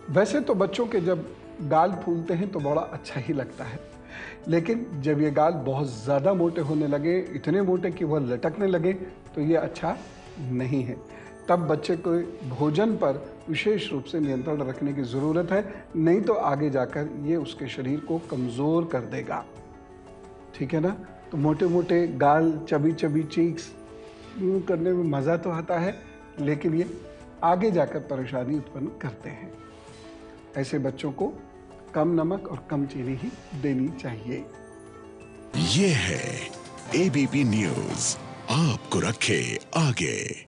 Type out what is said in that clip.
वैसे तो बच्चों के जब गाल फूलते हैं तो बड़ा अच्छा ही लगता है, लेकिन जब ये गाल बहुत ज़्यादा मोटे होने लगे, इतने मोटे कि वह लटकने लगे, तो ये अच्छा नहीं है। तब बच्चे को भोजन पर विशेष रूप से नियंत्रण रखने की ज़रूरत है, नहीं तो आगे जाकर ये उसके शरीर को कमज़ोर कर देगा। ठीक है ना? तो मोटे-मोटे गाल, चबी-चबी चीक्स यूँ करने में मज़ा तो आता है, लेकिन ये आगे जाकर परेशानी उत्पन्न करते हैं। ऐसे बच्चों को कम नमक और कम चीनी ही देनी चाहिए। ये है एबीपी न्यूज़, आपको रखे आगे।